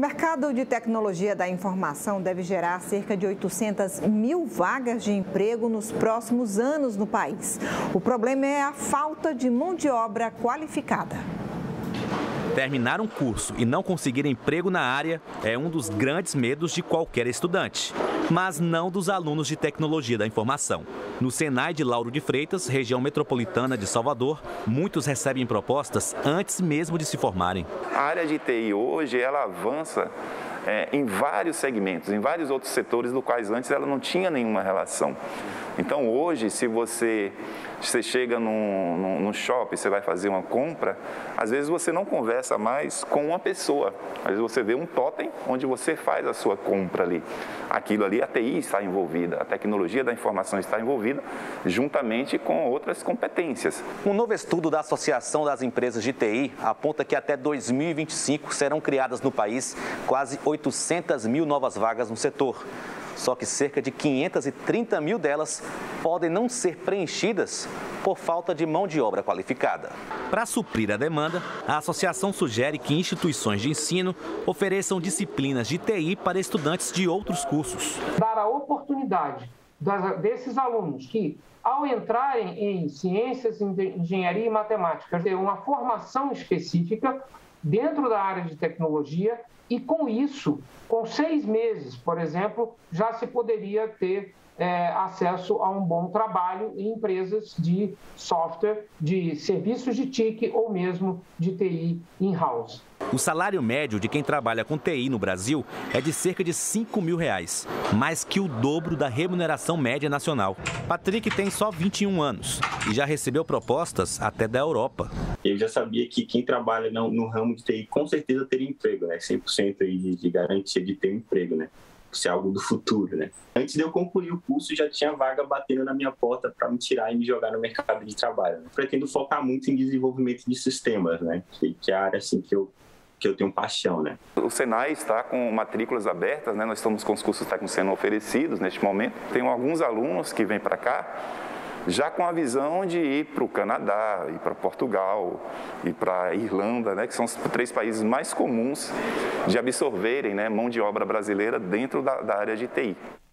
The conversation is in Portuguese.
mercado de tecnologia da informação deve gerar cerca de 800 mil vagas de emprego nos próximos anos no país. O problema é a falta de mão de obra qualificada. Terminar um curso e não conseguir emprego na área é um dos grandes medos de qualquer estudante, mas não dos alunos de tecnologia da informação. No Senai de Lauro de Freitas, região metropolitana de Salvador, muitos recebem propostas antes mesmo de se formarem. A área de TI hoje, ela avança em vários segmentos, em vários outros setores, do quais antes ela não tinha nenhuma relação. Então hoje, se você chega no shopping, você vai fazer uma compra, às vezes você não conversa mais com uma pessoa, às vezes você vê um totem onde você faz a sua compra ali. Aquilo ali, a TI está envolvida, a tecnologia da informação está envolvida, juntamente com outras competências. Um novo estudo da Associação das Empresas de TI aponta que até 2025 serão criadas no país quase 800 mil novas vagas no setor. Só que cerca de 530 mil delas podem não ser preenchidas por falta de mão de obra qualificada. Para suprir a demanda, a associação sugere que instituições de ensino ofereçam disciplinas de TI para estudantes de outros cursos. Dar a oportunidade desses alunos que, ao entrarem em ciências, engenharia e matemática, ter uma formação específica dentro da área de tecnologia. E com isso, com 6 meses, por exemplo, já se poderia ter acesso a um bom trabalho em empresas de software, de serviços de TIC ou mesmo de TI in-house. O salário médio de quem trabalha com TI no Brasil é de cerca de R$5 mil, mais que o dobro da remuneração média nacional. Patrick tem só 21 anos e já recebeu propostas até da Europa. Eu já sabia que quem trabalha no ramo de TI com certeza teria emprego, né? 100% de garantia de ter emprego, né? Isso é algo do futuro, né? Antes de eu concluir o curso, já tinha vaga batendo na minha porta para me tirar e me jogar no mercado de trabalho. Né? Pretendo focar muito em desenvolvimento de sistemas, né? Que é a área assim, que eu tenho paixão, né? O Senai está com matrículas abertas, né? Nós estamos com os cursos técnicos sendo oferecidos neste momento. Tem alguns alunos que vêm para cá já com a visão de ir para o Canadá, ir para Portugal, ir para a Irlanda, né, que são os 3 países mais comuns de absorverem, né, mão de obra brasileira dentro da área de TI.